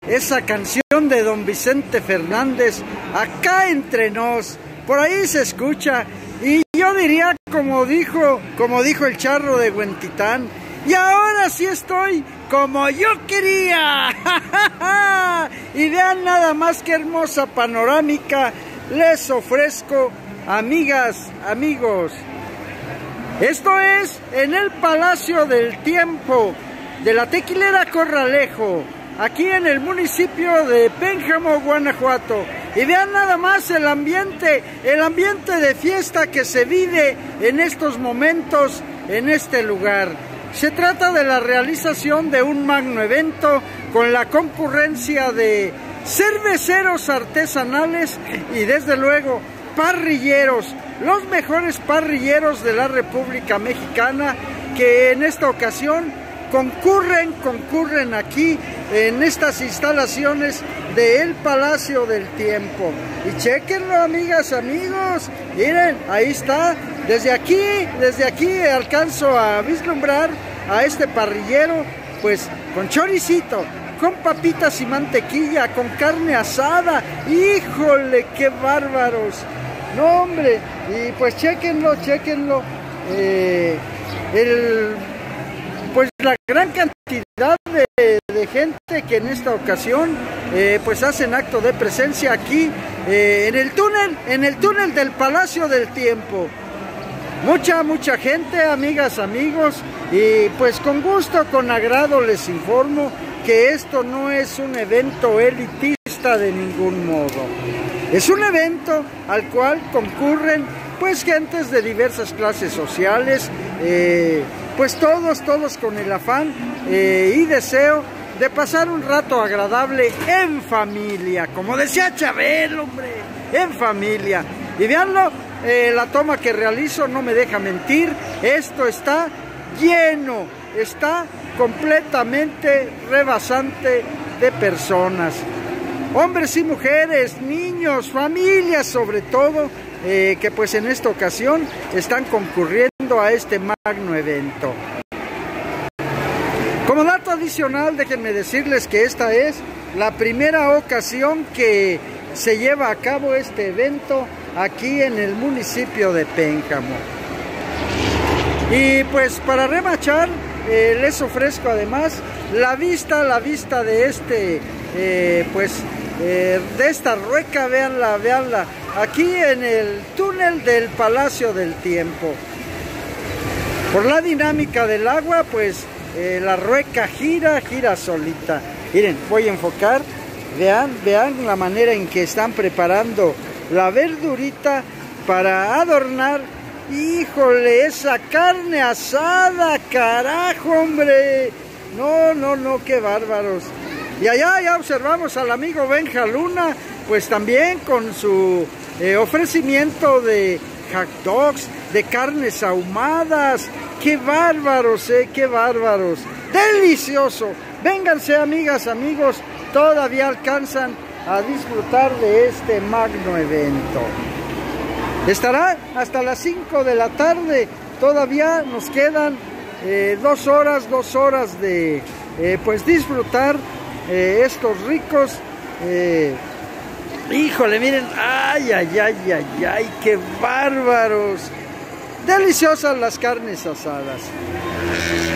esa canción de don Vicente Fernández, Acá entre nos, por ahí se escucha, y yo diría como dijo el charro de Huentitán, y ahora sí estoy como yo quería. Y vean nada más que hermosa panorámica les ofrezco, amigas, amigos. Esto es en el Palacio del Tiempo de la Tequilera Corralejo, aquí en el municipio de Pénjamo, Guanajuato. Y vean nada más el ambiente de fiesta que se vive en estos momentos en este lugar. Se trata de la realización de un magno evento con la concurrencia de cerveceros artesanales y desde luego parrilleros, los mejores parrilleros de la República Mexicana, que en esta ocasión concurren aquí en estas instalaciones del Palacio del Tiempo. Y chéquenlo, amigas, amigos, miren, ahí está, desde aquí alcanzo a vislumbrar a este parrillero, pues con choricito, con papitas y mantequilla, con carne asada. ¡Híjole, qué bárbaros! No, hombre, y pues chéquenlo, pues la gran cantidad de gente que en esta ocasión pues hacen acto de presencia aquí en el túnel del Palacio del Tiempo. Mucha gente, amigas, amigos, y pues con gusto, con agrado les informo que esto no es un evento elitista de ningún modo. Es un evento al cual concurren pues gentes de diversas clases sociales, pues todos con el afán y deseo de pasar un rato agradable en familia, como decía Chabelo, hombre, en familia. Y veanlo, la toma que realizo no me deja mentir, esto está lleno, está completamente rebasante de personas, hombres y mujeres, niños, familias sobre todo, que pues en esta ocasión están concurriendo a este magno evento. Como dato adicional, déjenme decirles que esta es la primera ocasión que se lleva a cabo este evento aquí en el municipio de Pénjamo. Y pues para remachar, les ofrezco además la vista de este, de esta rueca, véanla, aquí en el túnel del Palacio del Tiempo. Por la dinámica del agua, pues la rueca gira solita. Miren, voy a enfocar, vean la manera en que están preparando la verdurita para adornar. ¡Híjole, esa carne asada, carajo, hombre! No, qué bárbaros. Y allá ya observamos al amigo Benja Luna, pues también con su ofrecimiento de hot dogs, de carnes ahumadas. ¡Qué bárbaros, qué bárbaros! ¡Delicioso! Vénganse, amigas, amigos, todavía alcanzan a disfrutar de este magno evento. Estará hasta las 5 de la tarde, todavía nos quedan 2 horas de pues disfrutar estos ricos, híjole, miren, ay, qué bárbaros, deliciosas las carnes asadas.